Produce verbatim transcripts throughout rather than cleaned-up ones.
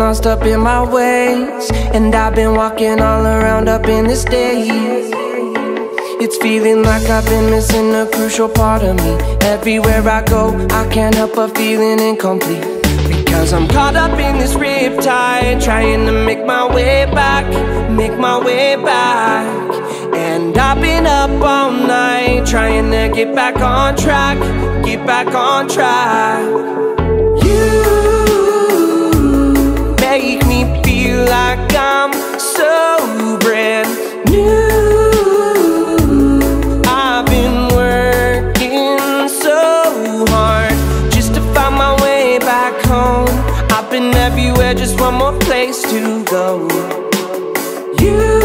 lost up in my ways, and I've been walking all around up in this daze. It's feeling like I've been missing a crucial part of me. Everywhere I go, I can't help but feeling incomplete, because I'm caught up in this riptide, trying to make my way back, make my way back. And I've been up all night, trying to get back on track, get back on track. You make me feel like I'm so brand new. I've been working so hard just to find my way back home. I've been everywhere, just one more place to go. You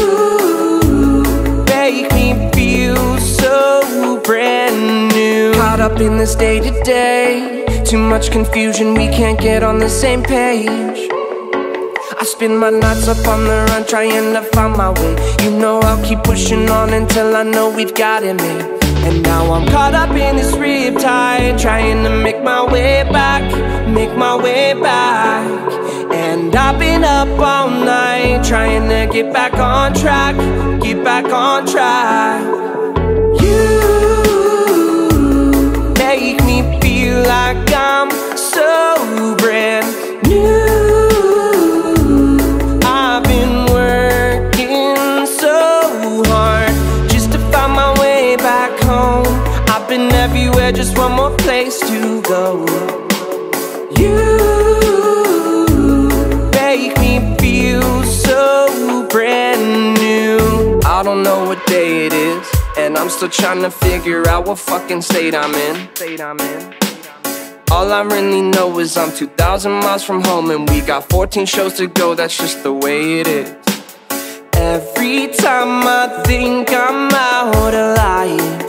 make me feel so brand new. Caught up in this day to day, too much confusion, we can't get on the same page. I spend my nights up on the run, trying to find my way. You know I'll keep pushing on until I know we've got it made. And now I'm caught up in this riptide, trying to make my way back, make my way back. And I've been up all night, trying to get back on track, get back on track. You make me feel like I'm so brand new. I've been working so hard just to find my way back home. I've been everywhere, just one more place to go. You make me feel so brand new. I don't know what day it is, and I'm still trying to figure out what fucking state I'm in. State I'm in. All I really know is I'm two thousand miles from home, and we got fourteen shows to go, that's just the way it is. Every time I think I'm out of life,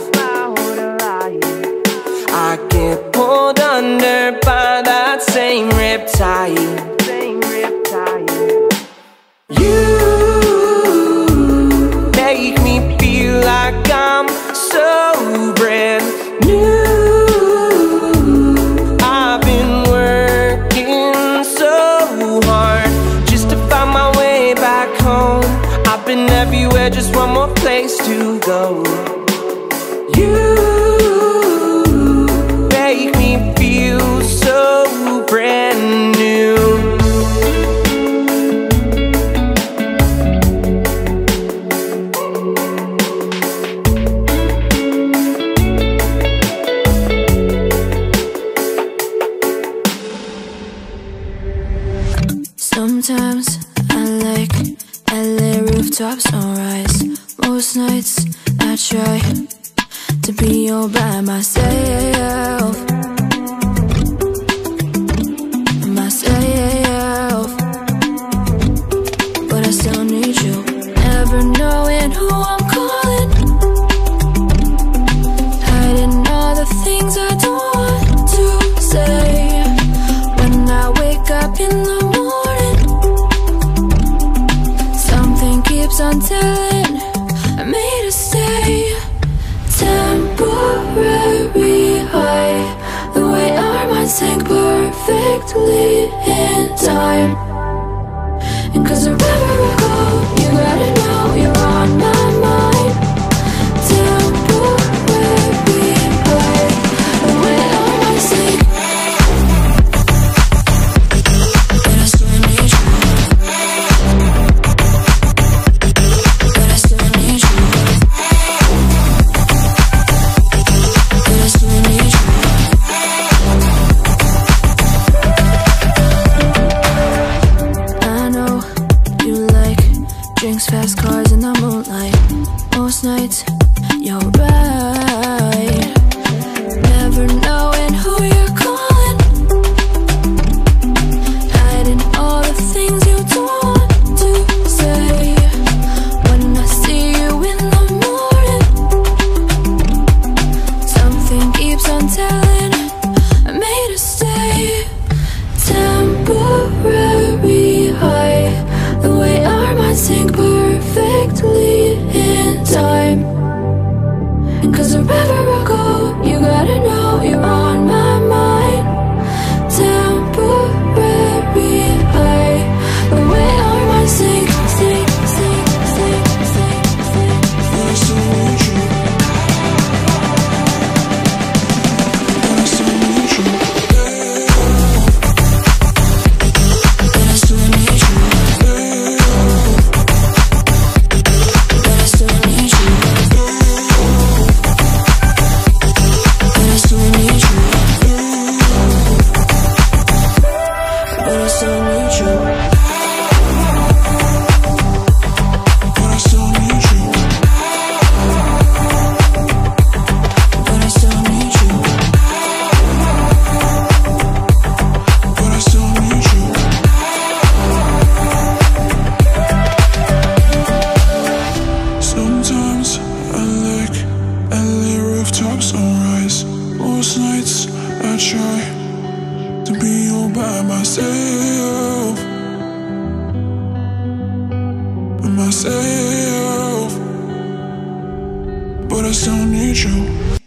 I get pulled under by that same riptide. You make me feel like I'm so brand new. I've been working so hard just to find my way back home. I've been everywhere, just one more place to go. You make me feel so brand new. Sometimes I like L A rooftop sunrise. Most nights I try to be all by myself, myself. But I still need you, never knowing who I'm calling, hiding all the things I don't want to say. When I wake up in the keeps on telling me to stay. Temporary high, the way our minds sync perfectly in time. And cause wherever I go, you gotta know you're on my mind. Temporary high, the way our minds sync, but I still need you. You Most nights I try to be all by myself, by myself, but I still need you.